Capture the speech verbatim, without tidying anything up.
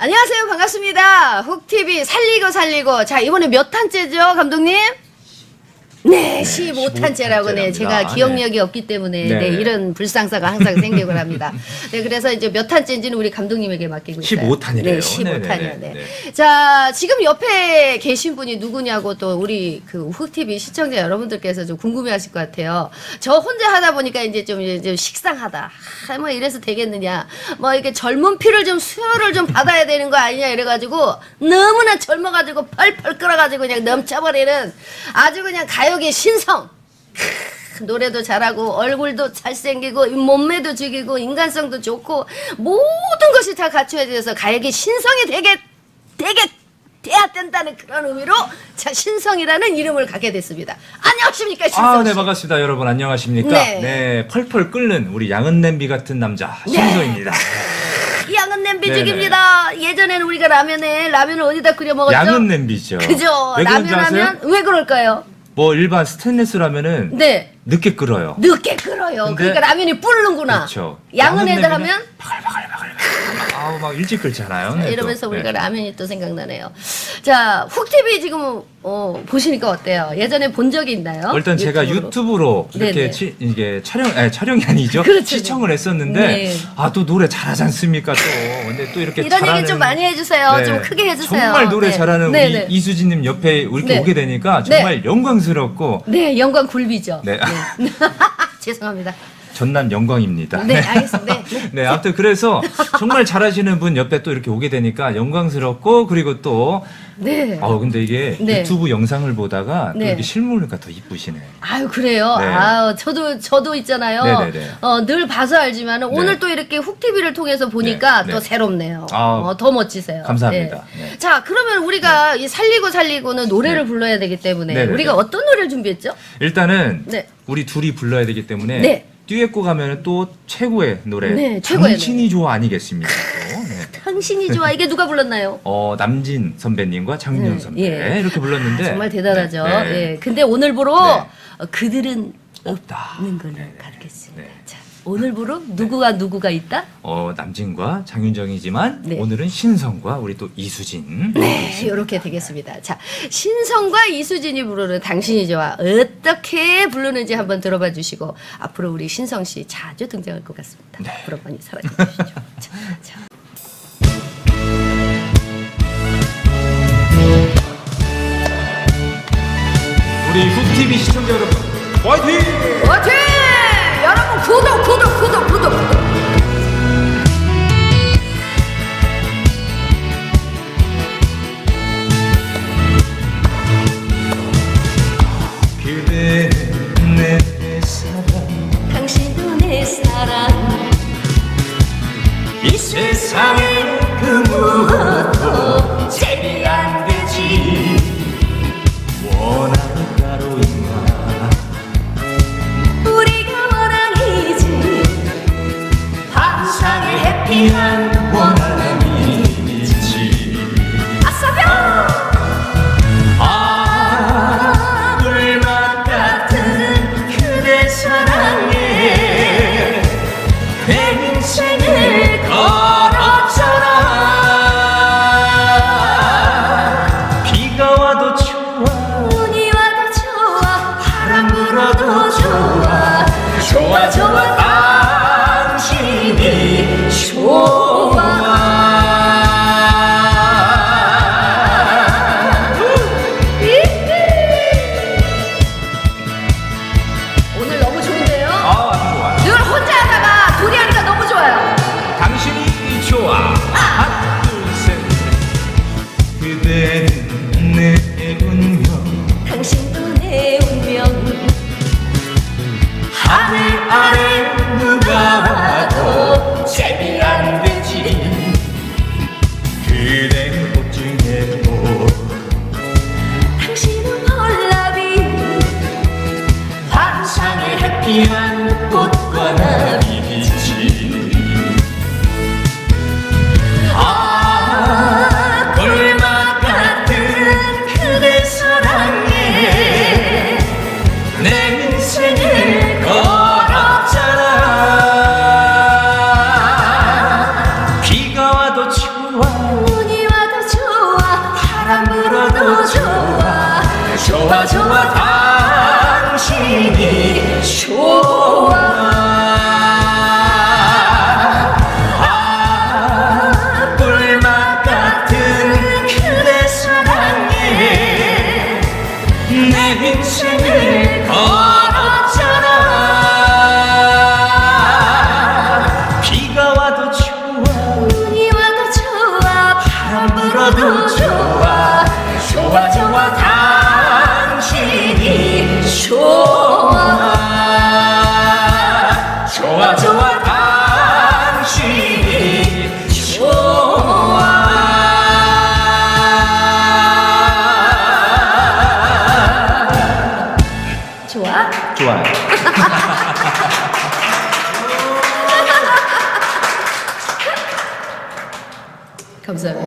안녕하세요. 반갑습니다. 훅티비 살리고 살리고. 자, 이번에 몇 탄째죠, 감독님? 네, 십오 탄째라고, 네. 제가 기억력이 네. 없기 때문에, 네. 네, 이런 불상사가 항상 생기곤 합니다. 네, 그래서 이제 몇 탄째인지는 우리 감독님에게 맡기고 있어요. 십오 탄이래요. 네, 십오 탄이요. 네. 네. 자, 지금 옆에 계신 분이 누구냐고 또 우리 그 훅티비 시청자 여러분들께서 좀 궁금해 하실 것 같아요. 저 혼자 하다 보니까 이제 좀, 이제 좀 식상하다. 아, 뭐 이래서 되겠느냐. 뭐 이렇게 젊은 피를 좀 수혈을 좀 받아야 되는 거 아니냐 이래가지고 너무나 젊어가지고 펄펄 끓어가지고 그냥 넘쳐버리는 아주 그냥 가요 가요계 신성. 크, 노래도 잘하고 얼굴도 잘생기고 몸매도 죽이고 인간성도 좋고 모든 것이 다 갖춰져서 가요계 신성이 되게 되게 돼야 된다는 그런 의미로 자 신성이라는 이름을 갖게 됐습니다. 안녕하십니까 신성 씨. 아, 네 반갑습니다. 여러분 안녕하십니까. 네, 네 펄펄 끓는 우리 양은 냄비 같은 남자 신성입니다. 네. 양은 냄비직입니다. 예전에는 우리가 라면에 라면을 어디다 끓여 먹었죠? 양은 냄비죠. 그죠. 라면 하면 왜 그럴까요? 뭐 일반 스테인리스 라면은 네. 늦게 끓어요. 늦게 끓어요. 그러니까 라면이 불는구나. 그렇죠. 양은 애들 하면 바글바글바글. 아우 막 일찍 끓잖아요. 네, 이러면서 또. 우리가 네. 라면이 또 생각나네요. 자, 훅티비 지금 어, 보시니까 어때요? 예전에 본 적이 있나요? 일단 유튜브로? 제가 유튜브로 이렇게 치, 이게 촬영 아니 촬영이 아니죠. 그렇죠. 시청을 했었는데 네. 아 또 노래 잘하지 않습니까 또. 근데 또 이렇게 이런 잘하는, 얘기 좀 많이 해주세요. 네. 좀 크게 해주세요. 정말 노래 네. 잘하는 네. 우리 네. 이수진님 옆에 이렇게 네. 오게 되니까 정말 네. 영광스럽고. 네, 영광 굴비죠. 네. 네. 죄송합니다. 전남 영광입니다. 네, 알겠습니다. 네. 네, 아무튼 그래서 정말 잘하시는 분 옆에 또 이렇게 오게 되니까 영광스럽고 그리고 또 네. 어 근데 이게 네. 유튜브 영상을 보다가 또 네. 이렇게 실물이니까 더 이쁘시네. 아유 그래요. 네. 아유 저도 저도 있잖아요. 네네네. 어, 늘 봐서 알지만 네. 오늘 또 이렇게 훅티비를 통해서 보니까 네. 또 네. 새롭네요. 아, 어, 더 멋지세요. 감사합니다. 네. 네. 자 그러면 우리가 네. 이 살리고 살리고는 노래를 네. 불러야 되기 때문에 네네네. 우리가 어떤 노래를 준비했죠? 일단은 네. 우리 둘이 불러야 되기 때문에. 네. 듀엣곡 하면 또 최고의 노래 네, 최고의 당신이 좋아 아니겠습니까? 네. 당신이 좋아 이게 누가 불렀나요? 어 남진 선배님과 장윤 선배 네, 예. 이렇게 불렀는데 아, 정말 대단하죠. 네, 네. 예. 근데 오늘부로 네. 어, 그들은 없다. 없는 걸로 네, 가르겠습니다. 네. 자, 오늘부로 누구가 네. 누구가 있다? 어 남진과 장윤정이지만 네. 오늘은 신성과 우리 또 이수진. 네, 이렇게 되겠습니다. 자, 신성과 이수진이 부르는 당신이 좋아 어떻게 부르는지 한번 들어봐 주시고 앞으로 우리 신성 씨 자주 등장할 것 같습니다. 네. 앞으로 많이 사랑해 주시죠. 자, 자. 우리 훅티비 시청자 여러분, 화이팅! 화이팅! 여러분 구독, 구독, 구독, 구독, 구독. 그대는 내 사랑, 당신도 내 사랑. 이 세상에 그 무엇도 제비 안 되지. 원하는 따로 있나? 우리가 원앙이지. 환상의 해피한 원함이 있지. 아싸병! 아, 불맛 같은 그대 사랑에 내 인생을 걸었잖아. 비가 와도 좋아, 눈이 와도 좋아, 바람 불어도 좋아, 좋아 좋아 당신이 좋아. 좋아 좋아 당신이 좋아. 아 꿀맛 같은 그대 사랑에 내 인생을 걸었잖아. 비가 와도 좋아 눈이 와도 좋아 바람 불어도 좋아. 좋아 좋아 당신이 좋아. 좋아 좋아 당신이 좋아. 좋아? 좋아요. 감사합니다.